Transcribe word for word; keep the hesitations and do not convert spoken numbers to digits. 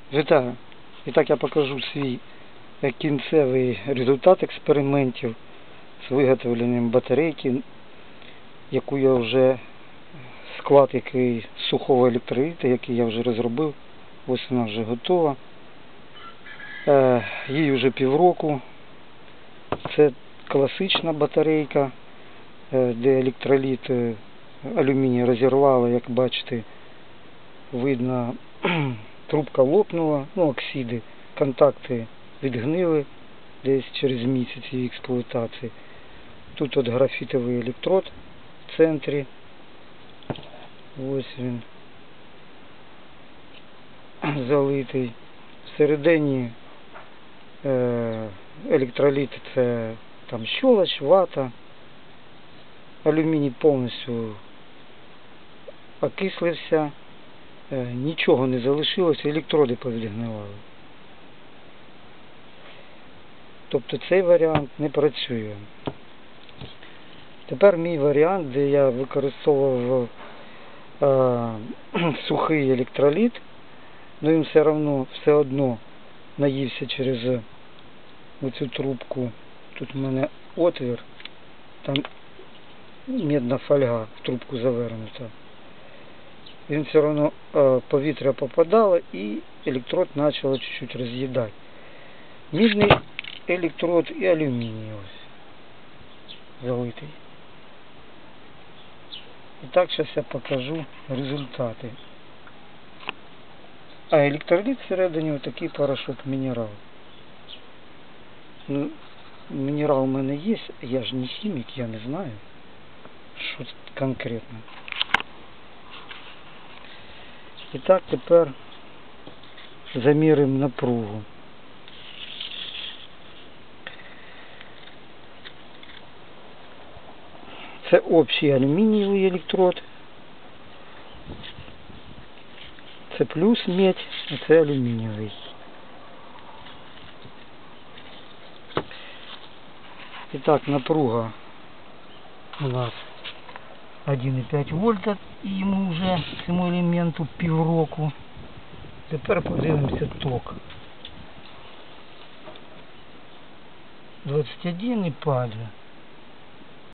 Вітаю! І так я покажу свій кінцевий результат експериментів з виготовленням батарейки, яку я вже, склад який сухого електроліту, який я вже розробив. Ось вона вже готова. Е, їй вже півроку. Це класична батарейка, е, де електроліт е, алюміній розірвало, як бачите, видно. Трубка лопнула, ну, оксиди, контакти відгнили десь через місяць її експлуатації. Тут от графітовий електрод в центрі. Ось він залитий. Всередині е, електроліт — це там щолочь, вата. Алюміній повністю окислився. Нічого не залишилося, електроди повідгнивали. Тобто цей варіант не працює. Тепер мій варіант, де я використовував е, сухий електроліт, але він все одно, все одно наївся через оцю трубку. Тут в мене отвір, там медна фольга в трубку завернута. Він все одно е, повітря попадало і електрод почало чуть-чуть роз'їдати. Мідний електрод і алюміній ось залитий. І так зараз я покажу результати. А електроліт всередині отакий порошок мінерал. Ну, мінерал у мене є, я ж не хімік, я не знаю, що це конкретно. І так, тепер замірюємо напругу. Це общий алюмінієвий електрод. Це плюс медь, а це алюмінієвий. І так, напруга у нас один і п'ять вольта, і йому вже, цьому елементу, півроку. Тепер подивимося ток. двадцять один і падає.